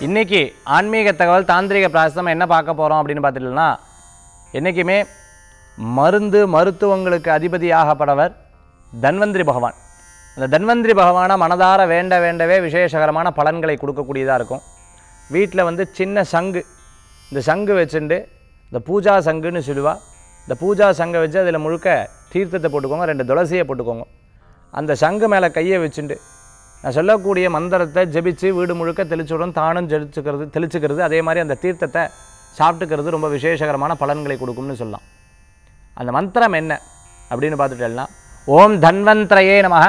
இன்றைக்கி ஆன்மீக தகவல் தாந்திரிக பிராயசம் என்ன பார்க்க போகிறோம் அப்படின்னு பார்த்துட்டோம்னா, என்றைக்குமே மருத்துவங்களுக்கு அதிபதியாகப்படவர் தன்வந்திரி பகவான். அந்த தன்வந்திரி பகவானை மனதார வேண்டவே விசேஷகரமான பலன்களை கொடுக்கக்கூடியதாக இருக்கும். வீட்டில் சின்ன சங்கு, இந்த சங்கு வச்சுட்டு இந்த பூஜா சங்குன்னு சொல்லுவா. இந்த பூஜா சங்கை வச்சு அதில் முழுக்க தீர்த்தத்தை போட்டுக்கோங்க, 2 துளசியை போட்டுக்கோங்க. அந்த சங்கு மேலே கையை வச்சுட்டு நான் சொல்லக்கூடிய மந்திரத்தை ஜபிச்சு வீடு முழுக்க தெளிச்சுடன் தானும் தெளிச்சுக்கிறது. அதே மாதிரி அந்த தீர்த்தத்தை சாப்பிட்டுக்கிறது ரொம்ப விசேஷகரமான பலன்களை கொடுக்கும்னு சொல்லலாம். அந்த மந்திரம் என்ன அப்படின்னு பார்த்துட்டேன்னா, ஓம் தன்வந்திரயே நமஹ,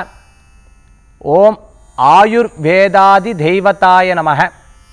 ஓம் ஆயுர்வேதாதி தெய்வத்தாய நமஹ,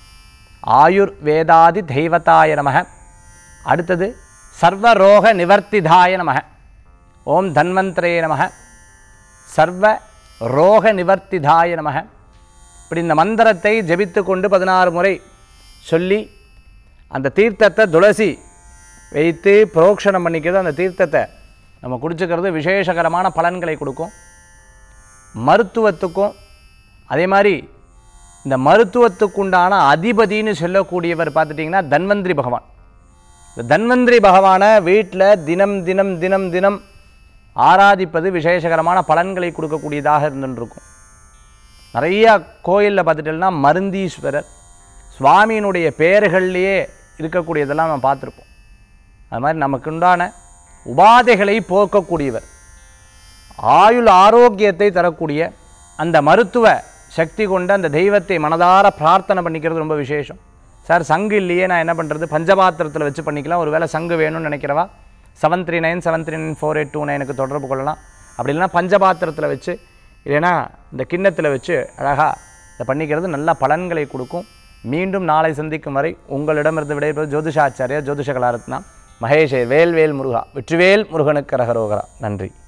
ஆயுர்வேதாதி தெய்வத்தாய நமஹ. அடுத்தது சர்வரோக நிவர்த்திதாய நமஹ, ஓம் தன்வந்திரயே நமஹ, சர்வ ரோக நிவர்த்திதாய நமஹ. இப்படி இந்த மந்திரத்தை ஜபித்து கொண்டு 16 முறை சொல்லி அந்த தீர்த்தத்தை துளசி வைத்து புரோக்ஷணம் பண்ணிக்கிறது, அந்த தீர்த்தத்தை நம்ம குடிச்சுக்கிறது விசேஷகரமான பலன்களை கொடுக்கும். மருத்துவத்துக்கும் அதே மாதிரி இந்த மருத்துவத்துக்குண்டான அதிபதினு சொல்லக்கூடியவர் பார்த்துட்டிங்கன்னா தன்வந்திரி பகவான். இந்த தன்வந்திரி பகவானை வீட்டில் தினம் ஆராதிப்பது விசேஷகரமான பலன்களை கொடுக்கக்கூடியதாக இருந்துருக்கும். நிறையா கோயிலில் பார்த்துட்டோம்னா மருந்தீஸ்வரர் சுவாமியினுடைய பெயர்கள்லேயே இருக்கக்கூடியதெல்லாம் நம்ம பார்த்துருப்போம். அது மாதிரி நமக்குண்டான உபாதைகளை போக்கக்கூடியவர், ஆயுள் ஆரோக்கியத்தை தரக்கூடிய அந்த மருத்துவ சக்தி கொண்ட அந்த தெய்வத்தை மனதார பிரார்த்தனை பண்ணிக்கிறது ரொம்ப விசேஷம். சார் சங்கு இல்லையே, நான் என்ன பண்ணுறது? பஞ்சபாத்திரத்தில் வச்சு பண்ணிக்கலாம். ஒரு வேளை சங்கு வேணும்னு நினைக்கிறவா 7397394829 தொடர்பு கொள்ளலாம். அப்படி இல்லைனா பஞ்சபாத்திரத்தில் வச்சு, இல்லைன்னா இந்த கிண்ணத்தில் வச்சு அழகாக இதை பண்ணிக்கிறது நல்ல பலன்களை கொடுக்கும். மீண்டும் நாளை சந்திக்கும் வரை உங்களிடமிருந்து விடைபெறுவது ஜோதிஷாச்சாரியா ஜோதிஷ கலாரத்னா மகேஷே. வேல்வேல் முருகா, வெற்றிவேல் முருகனுக்கு அரகரோகரா. நன்றி.